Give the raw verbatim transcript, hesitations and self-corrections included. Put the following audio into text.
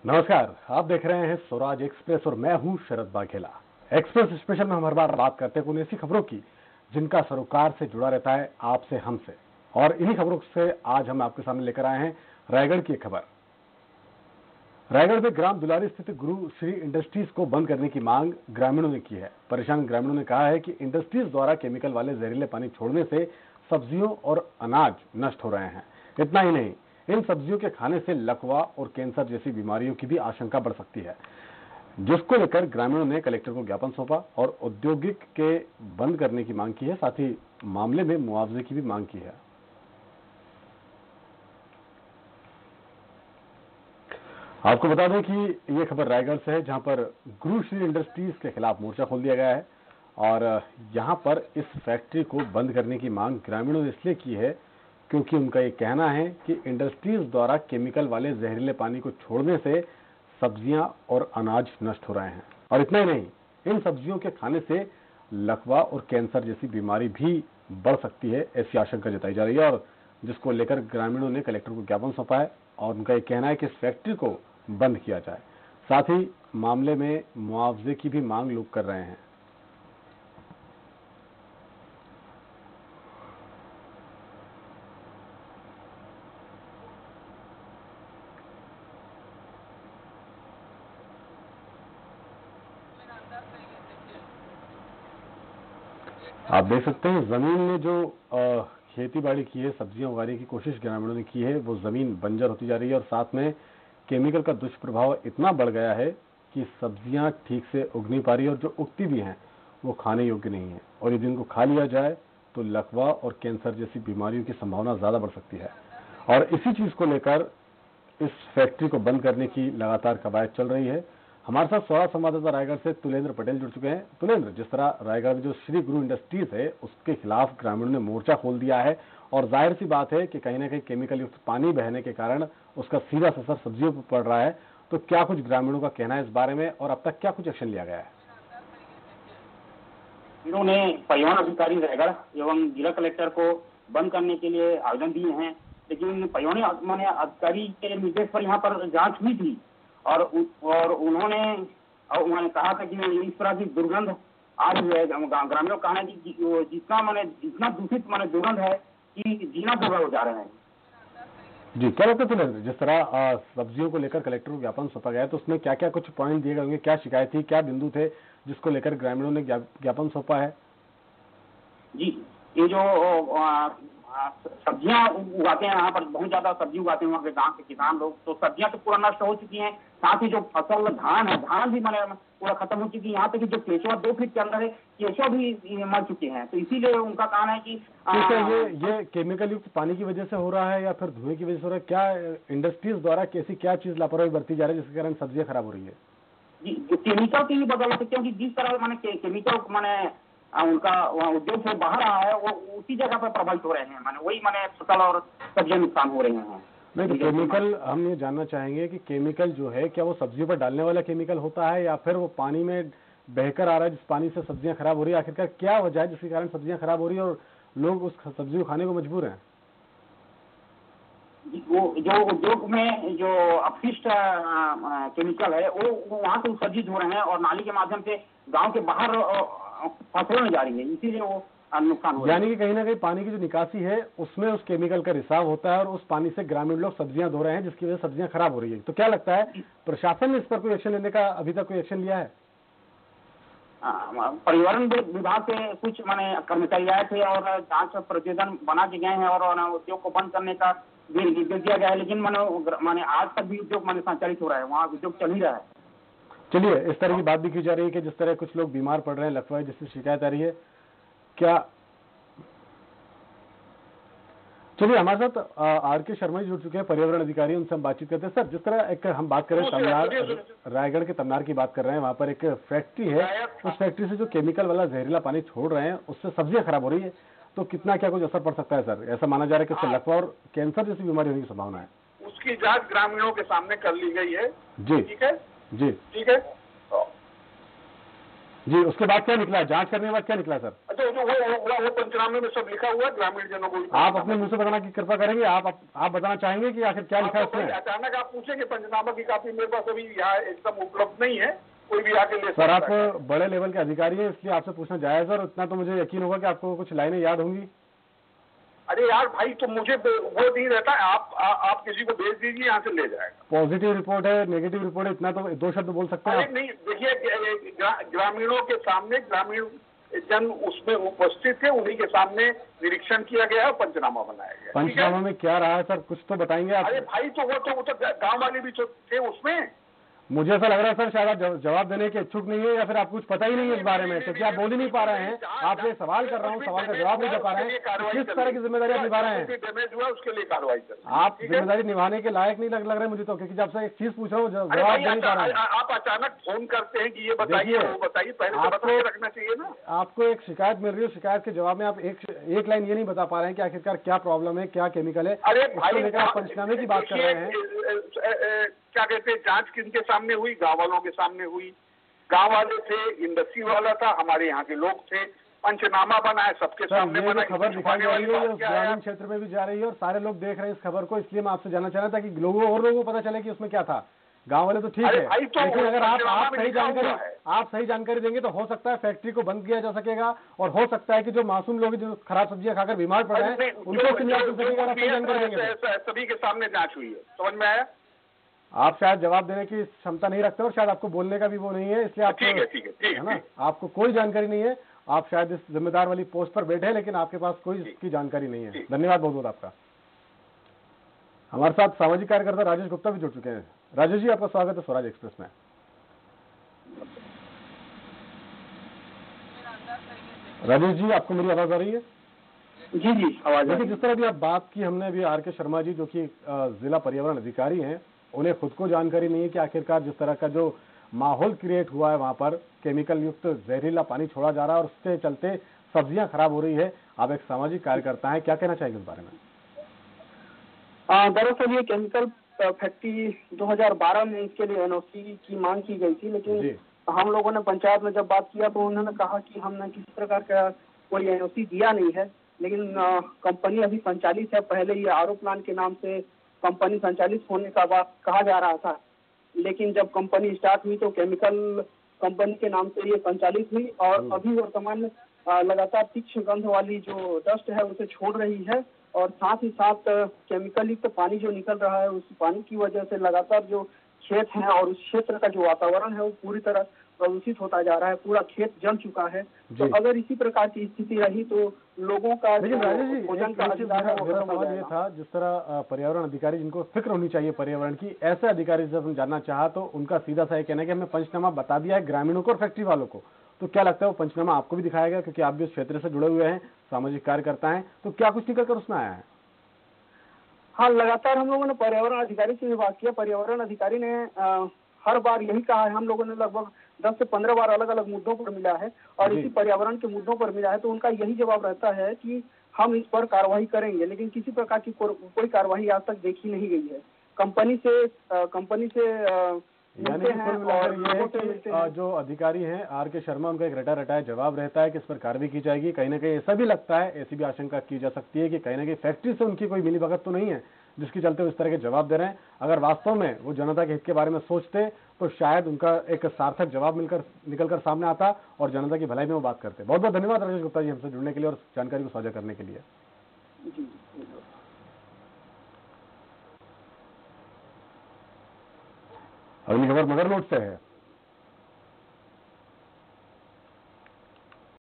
नमस्कार, आप देख रहे हैं स्वराज एक्सप्रेस और मैं हूं शरद वाघेला। एक्सप्रेस स्पेशल में हम हर बार बात करते हैं उन ऐसी खबरों की जिनका सरोकार से जुड़ा रहता है आपसे, हमसे। और इन्हीं खबरों से आज हम आपके सामने लेकर आए हैं रायगढ़ की एक खबर। रायगढ़ में ग्राम दुलारी स्थित गुरु श्री इंडस्ट्रीज को बंद करने की मांग ग्रामीणों ने की है। परेशान ग्रामीणों ने कहा है कि इंडस्ट्रीज द्वारा केमिकल वाले जहरीले पानी छोड़ने से सब्जियों और अनाज नष्ट हो रहे हैं। इतना ही नहीं, इन सब्जियों के खाने से लकवा और कैंसर जैसी बीमारियों की भी आशंका बढ़ सकती है, जिसको लेकर ग्रामीणों ने कलेक्टर को ज्ञापन सौंपा और औद्योगिक के बंद करने की मांग की है। साथ ही मामले में मुआवजे की भी मांग की है। आपको बता दें कि ये खबर रायगढ़ से है, जहां पर गुरु श्री इंडस्ट्रीज के खिलाफ मोर्चा खोल दिया गया है और यहां पर इस फैक्ट्री को बंद करने की मांग ग्रामीणों ने इसलिए की है क्योंकि उनका ये कहना है कि इंडस्ट्रीज द्वारा केमिकल वाले जहरीले पानी को छोड़ने से सब्जियां और अनाज नष्ट हो रहे हैं। और इतना ही नहीं, इन सब्जियों के खाने से लकवा और कैंसर जैसी बीमारी भी बढ़ सकती है, ऐसी आशंका जताई जा रही है। और जिसको लेकर ग्रामीणों ने कलेक्टर को ज्ञापन सौंपा है और उनका ये कहना है कि इस फैक्ट्री को बंद किया जाए। साथ ही मामले में मुआवजे की भी मांग लोग कर रहे हैं। आप देख सकते हैं जमीन में जो खेती बाड़ी की है, सब्जियां उगाने की कोशिश ग्रामीणों ने की है, वो जमीन बंजर होती जा रही है और साथ में केमिकल का दुष्प्रभाव इतना बढ़ गया है कि सब्जियां ठीक से उग नहीं पा रही और जो उगती भी हैं वो खाने योग्य नहीं है। और यदि इनको खा लिया जाए तो लकवा और कैंसर जैसी बीमारियों की संभावना ज्यादा बढ़ सकती है। और इसी चीज को लेकर इस फैक्ट्री को बंद करने की लगातार कवायद चल रही है। हमारे साथ स्वराज संवाददाता रायगढ़ से तुलेंद्र पटेल जुड़ चुके हैं। तुलेंद्र, जिस तरह रायगढ़ में जो श्री गुरु इंडस्ट्रीज है उसके खिलाफ ग्रामीणों ने मोर्चा खोल दिया है और जाहिर सी बात है कि कहीं ना कहीं केमिकल युक्त पानी बहने के कारण उसका सीधा असर सब्जियों पर पड़ रहा है, तो क्या कुछ ग्रामीणों का कहना है इस बारे में और अब तक क्या कुछ एक्शन लिया गया है? इन्होंने परिवहन अधिकारी रायगढ़ एवं जिला कलेक्टर को बंद करने के लिए आवेदन दिए हैं, लेकिन परिवहन अधिकारी के निर्देश पर यहाँ पर जांच हुई थी और और उन्होंने और उन्होंने कहा था कि इस तरह की दुर्गंध आ रही है। ग्रामीणों का कहना है कि जितना मैंने जितना दूषित मैंने दुर्गंध है कि जीना दुर्गंध हो जा रहे हैं। जी, क्या लगता है तुलेंद्र, जिस तरह सब्जियों को लेकर कलेक्टर को ज्ञापन सौंपा गया तो उसमें क्या क्या कुछ पॉइंट दिए गए होंगे, क्या शिकायत थी, क्या बिंदु थे जिसको लेकर ग्रामीणों ने ज्ञापन सौंपा है? जी, ये जो सब्जियां उगाते हैं, यहाँ पर बहुत ज्यादा सब्जी उगाते हैं वहाँ के गांव के किसान लोग, तो सब्जियां तो पूरा नष्ट हो चुकी हैं। साथ ही जो फसल धान है, धान भी मैंने पूरा खत्म हो चुकी है। यहाँ तक कि जो केचुआ दो फीट के अंदर है, केचुआ भी मर चुके हैं। तो इसीलिए उनका कहना है कि ये ये केमिकल युक्त पानी की वजह से हो रहा है या फिर धुएं की वजह से हो रहा है? क्या इंडस्ट्रीज द्वारा कैसी क्या चीज लापरवाही बरती जा रही है जिसके कारण सब्जियां खराब हो रही है? जी, जो केमिकल की बदौलत, क्योंकि जिस तरह मैंने केमिकल मैंने उनका उद्योग से बाहर रहा है, वो उसी जगह पर प्रभावित हो रहे हैं। माने वही माने फसल और सब्जियां नुकसान हो रहे हैं। नहीं, तो केमिकल हम ये जानना चाहेंगे कि केमिकल जो है क्या वो सब्जियों पर डालने वाला केमिकल होता है या फिर वो पानी में बहकर आ रहा है जिस पानी से सब्जियां खराब हो रही है? आखिरकार क्या वजह है जिसके कारण सब्जियां खराब हो रही है और लोग उस सब्जी को खाने को मजबूर हैं? वो जो उद्योग में जो अपशिष्ट केमिकल है वो वहाँ से उत्सर्जित हो रहे हैं और नाली के माध्यम से गाँव के बाहर फसलों में जा रही है, इसीलिए वो नुकसान हो। यानी कि कहीं ना कहीं पानी की जो निकासी है उसमें उस केमिकल का रिसाव होता है और उस पानी से ग्रामीण लोग सब्जियां धो रहे हैं जिसकी वजह से सब्जियां खराब हो रही है। तो क्या लगता है प्रशासन ने इस पर कोई एक्शन लेने का अभी तक कोई एक्शन लिया है? परिवहन विभाग से कुछ माने कर्मचारी आए थे और जांच प्रतिवेदन बना के गए हैं और उद्योग को बंद करने का भी निर्देश दिया गया है, लेकिन माने माने आज तक भी उद्योग माने संचालित हो रहा है, वहाँ उद्योग चल ही रहा है। चलिए, इस तरह की बात भी की जा रही है कि जिस तरह कुछ लोग बीमार पड़ रहे हैं, लकवा जिससे शिकायत आ रही है, क्या चलिए हमारे साथ आर के शर्मा जी जुड़ चुके हैं, पर्यावरण अधिकारी, उनसे हम बातचीत करते हैं। सर, जिस तरह एक हम बात कर रहे हैं तमनार, रायगढ़ के तमनार की बात कर रहे हैं, वहाँ पर एक फैक्ट्री है, उस फैक्ट्री से जो केमिकल वाला जहरीला पानी छोड़ रहे हैं उससे सब्जियां खराब हो रही है, तो कितना क्या कुछ असर पड़ सकता है सर? ऐसा माना जा रहा है कि उससे लकवा और कैंसर जैसी बीमारी होने की संभावना है। उसकी जांच ग्रामीणों के सामने कर ली गई है। जी, ठीक है जी, ठीक है। जी, उसके बाद क्या निकला, जांच करने के बाद क्या निकला सर? अच्छा, जो वो वो, वो पंचनामे में सब लिखा हुआ है, ग्रामीण जनों को। आप अपने मुंह से बताना की कृपा करेंगे, आप आप बताना चाहेंगे कि आखिर क्या लिखा है उसमें? अचानक आप पूछेंगे, पंचनामा की कॉपी मेरे पास अभी यहाँ एकदम उपलब्ध नहीं है, कोई भी आके ले सकता है। सर, आप बड़े लेवल के अधिकारी हैं, इसलिए आपसे पूछना जायज है, और इतना तो मुझे यकीन होगा कि आपको कुछ लाइनें याद होंगी। अरे यार भाई, तो मुझे वो नहीं रहता, आप आ, आप किसी को भेज दीजिए, यहाँ से ले जाएगा। पॉजिटिव रिपोर्ट है, नेगेटिव रिपोर्ट है, इतना तो दो शब्द बोल सकते हैं? अरे नहीं, देखिए, ग्रामीणों के सामने ग्रामीण जन उसमें उपस्थित थे, उन्हीं के सामने निरीक्षण किया गया और पंचनामा बनाया गया। पंचनामा में क्या रहा है सर, कुछ तो बताएंगे आप? अरे भाई, तो वो तो वो तो गाँव वाले भी तो थे उसमें। मुझे ऐसा लग रहा है सर, शायद आप जवाब देने के इच्छुक नहीं है, या फिर आप कुछ पता ही नहीं है इस बारे में, क्योंकि आप बोल ही नहीं पा रहे हैं। आपसे सवाल कर रहा हूँ, सवाल का जवाब नहीं दे पा रहे हैं, किस तरह की जिम्मेदारी आप निभा रहे हैं? डैमेज हुआ उसके लिए कार्रवाई कर, आप जिम्मेदारी निभाने के लायक नहीं लग लग रहे मुझे तो, क्योंकि जब से एक चीज पूछ रहा हूँ जवाब दे नहीं पा रहे हैं। आप अचानक फोन करते हैं कि ये बताइए वो बताइए, पहले तो बता के रखना चाहिए ना। आपको एक शिकायत मिल रही है, शिकायत के जवाब में आप एक एक लाइन ये नहीं बता पा रहे हैं कि आखिरकार क्या प्रॉब्लम है, क्या केमिकल है। अरे भाई, आप पंचनामे की बात कर रहे हैं, क्या कहते हैं, जांच किनके सामने हुई? गांव वालों के सामने हुई। गांव वाले थे, इंडस्ट्री वाला था, हमारे यहाँ के लोग थे, पंचनामा बना है, सबके सामने बना। खबर दिखाई जा रही है, ग्रामीण क्षेत्र में भी जा रही है और सारे लोग देख रहे हैं इस खबर को, इसलिए मैं आपसे जानना चाह रहा था कि लोगों और लोगों को पता चले कि उसमें क्या था। गांव वाले तो ठीक है, लेकिन अगर आप आप सही जानकारी आप सही जानकारी देंगे तो हो सकता है फैक्ट्री को बंद किया जा सकेगा, और हो सकता है कि जो मासूम लोग जो खराब सब्जियां खाकर बीमार पड़ रहे हैं उनको सही जानकारी देंगे। सभी के सामने जांच हुई है, समझ में आया? आप शायद जवाब देने की क्षमता नहीं रखते और शायद आपको बोलने का भी वो नहीं है, इसलिए आप, ठीक है, ठीक है, ठीक है ना, आपको कोई जानकारी नहीं है। आप शायद इस जिम्मेदार वाली पोस्ट पर बैठे हैं, लेकिन आपके पास कोई इसकी जानकारी नहीं है। धन्यवाद बहुत बहुत आपका। हमारे साथ सामाजिक कार्यकर्ता राजेश गुप्ता भी जुड़ चुके हैं। राजेश जी, आपका स्वागत है स्वराज एक्सप्रेस में। राजेश जी, आपको मेरी आवाज आ रही है? जी जी, आवाज। देखिए, जिस तरह भी आप बात की हमने अभी आर के शर्मा जी, जो कि जिला पर्यावरण अधिकारी हैं, उन्हें खुद को जानकारी नहीं है कि आखिरकार जिस तरह का जो माहौल क्रिएट हुआ है वहां पर केमिकल युक्त जहरीला पानी छोड़ा जा रहा है और उसके चलते सब्जियां खराब हो रही है। आप एक सामाजिक कार्यकर्ता हैं, क्या कहना चाहेंगे इस बारे में? दरअसल ये केमिकल फैक्ट्री दो हज़ार बारह में इसके लिए एन ओ सी की मांग की गई थी, लेकिन हम लोगों ने पंचायत में जब बात किया तो उन्होंने कहा कि हमने किसी प्रकार का कोई एन ओ सी दिया नहीं है, लेकिन कंपनी अभी संचालित है। पहले ये आर ओ प्लांट के नाम से कंपनी संचालित होने का बात कहा जा रहा था, लेकिन जब कंपनी स्टार्ट हुई तो केमिकल कंपनी के नाम से ये संचालित हुई, और अभी वर्तमान में लगातार तीक्ष्ण गंध वाली जो डस्ट है उसे छोड़ रही है, और साथ ही साथ केमिकल युक्त पानी जो निकल रहा है उस पानी की वजह से लगातार जो खेत हैं और उस क्षेत्र का जो वातावरण है वो पूरी तरह प्रदूषित होता जा रहा है। पूरा खेत जल चुका है। तो अगर इसी प्रकार की स्थिति रही तो लोगों का भोजन का अधिकार है वो खत्म हो जाएगा। ये था जिस तरह पर्यावरण अधिकारी, जिनको फिक्र होनी चाहिए पर्यावरण की, ऐसे अधिकारी जब हम जानना चाहा तो उनका सीधा सा ये कहना है कि हमने पंचनामा बता दिया है ग्रामीणों को और फैक्ट्री वालों को। तो क्या लगता है वो पंचनामा आपको भी दिखाया गया, क्योंकि आप भी उस क्षेत्र से जुड़े हुए हैं, सामाजिक कार्यकर्ता हैं, तो क्या कुछ निकल कर उसमें आया है? हाँ, लगातार हम लोगों ने पर्यावरण अधिकारी से भी बात किया। पर्यावरण अधिकारी ने आ, हर बार यही कहा है, हम लोगों ने लगभग दस से पंद्रह बार अलग अलग मुद्दों पर मिला है और इसी पर्यावरण के मुद्दों पर मिला है, तो उनका यही जवाब रहता है कि हम इस पर कार्रवाई करेंगे, लेकिन किसी प्रकार की को, कोई कार्रवाई आज तक देखी नहीं गई है। कंपनी से आ, कंपनी से आ, यानी कि कुल मिलाकर ये है कि जो अधिकारी हैं आर के शर्मा, उनका एक रटा रटाया जवाब रहता है कि इस पर कार्रवाई की जाएगी। कहीं ना कहीं ऐसा भी लगता है, ऐसी भी आशंका की जा सकती है कि कहीं ना कहीं फैक्ट्री से उनकी कोई मिलीभगत तो नहीं है जिसके चलते वो इस तरह के जवाब दे रहे हैं। अगर वास्तव में वो जनता के हित के बारे में सोचते तो शायद उनका एक सार्थक जवाब मिलकर निकलकर सामने आता और जनता की भलाई में वो बात करते। बहुत बहुत धन्यवाद राजेश गुप्ता जी हमसे जुड़ने के लिए और जानकारी को साझा करने के लिए। अगली खबर मगरलोड से है।